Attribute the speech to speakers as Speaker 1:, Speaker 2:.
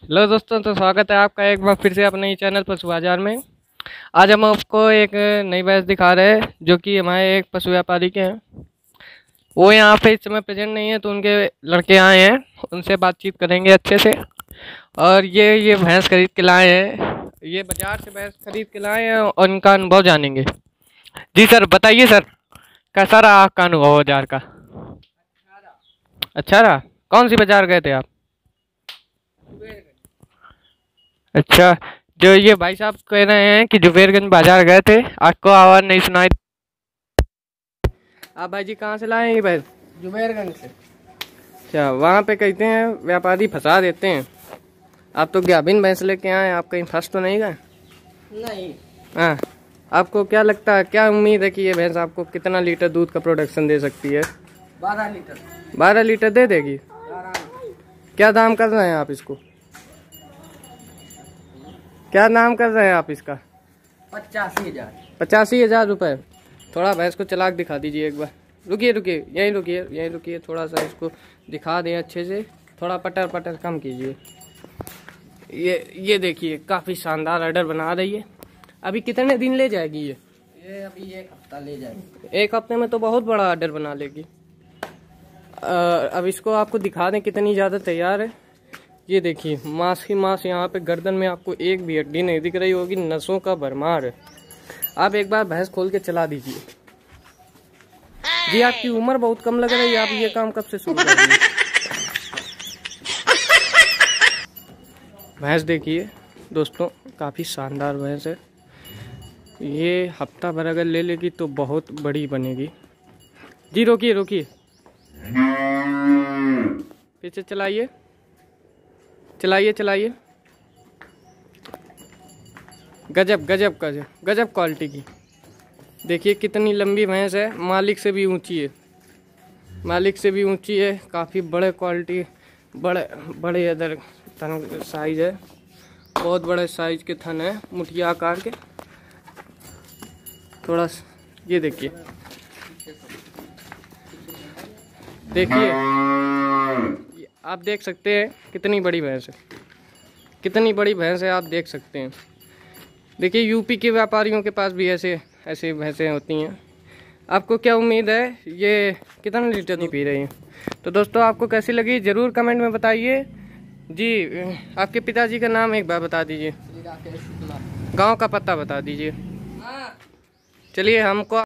Speaker 1: Hello दोस्तों, तो स्वागत है आपका एक बार फिर से अपने ही चैनल पशु बाजार में। आज हम आपको एक नई भैंस दिखा रहे हैं जो कि हमारे एक पशु व्यापारी के हैं। वो यहाँ पे इस समय प्रेजेंट नहीं है, तो उनके लड़के आए हैं, उनसे बातचीत करेंगे अच्छे से। और ये भैंस खरीद के लाए हैं, ये बाजार से भैंस खरीद के लाए हैं और उनका अनुभव जानेंगे। जी सर, बताइए सर, कैसा रहा आपका अनुभव बाजार का? अच्छा रहा। कौन सी बाजार गए थे आप? अच्छा, जो ये भाई साहब कह रहे हैं कि जुबेरगंज बाजार गए थे, आपको आवाज़ नहीं सुनाई। आप भाई जी कहाँ से लाए हैं ये भैंस?
Speaker 2: जुबेरगंज से।
Speaker 1: अच्छा, वहाँ पे कहते हैं व्यापारी फंसा देते हैं। आप तो गाभिन भैंस लेके आए, आप कहीं फंस तो नहीं गए?
Speaker 2: नहीं।
Speaker 1: हाँ, आपको क्या लगता है, क्या उम्मीद है कि ये भैंस आपको कितना लीटर दूध का प्रोडक्शन दे सकती है?
Speaker 2: 12 लीटर।
Speaker 1: 12 लीटर दे देगी। क्या दाम कर रहे हैं आप इसको? क्या नाम कर रहे हैं आप इसका?
Speaker 2: 85,000।
Speaker 1: 85,000 रुपये। थोड़ा भैंस को चलाक दिखा दीजिए एक बार। रुकिए रुकिए, यहीं रुकिए, थोड़ा सा इसको दिखा दें अच्छे से। थोड़ा पटर पटर कम कीजिए। ये देखिए, काफ़ी शानदार ऑर्डर बना रही है। अभी कितने दिन ले जाएगी ये?
Speaker 2: ये अभी 1 हफ्ता ले जाएगी।
Speaker 1: 1 हफ्ते में तो बहुत बड़ा ऑर्डर बना लेगी। अब इसको आपको दिखा दें कितनी ज़्यादा तैयार है। ये देखिए, मांस ही मांस, यहाँ पे गर्दन में आपको एक भी हड्डी नहीं दिख रही होगी, नसों का भरमार है। आप एक बार भैंस खोल के चला दीजिए। जी, आपकी उम्र बहुत कम लग रही है, आप ये काम कब से शुरू कर दिए? भैंस देखिए दोस्तों, काफ़ी शानदार भैंस है। ये हफ्ता भर अगर ले लेगी तो बहुत बड़ी बनेगी। जी रोकिए रुकिए, पीछे चलाइए चलाइए चलाइए। गजब गजब गजब गजब क्वालिटी की। देखिए कितनी लंबी भैंस है, मालिक से भी ऊंची है, मालिक से भी ऊंची है। काफ़ी बड़े क्वालिटी, बड़े बड़े इधर थन साइज है, बहुत बड़े साइज के थन है, मुठिया आकार के। थोड़ा ये देखिए, देखिए आप देख सकते हैं कितनी बड़ी भैंस है, कितनी बड़ी भैंस है, आप देख सकते हैं। देखिए, यूपी के व्यापारियों के पास भी ऐसे भैंसें होती हैं। आपको क्या उम्मीद है, ये कितना लीटर नहीं पी रही हैं? तो दोस्तों, आपको कैसी लगी ज़रूर कमेंट में बताइए। जी, आपके पिताजी का नाम एक बार बता दीजिए, गांव का पता बता दीजिए। चलिए, हमको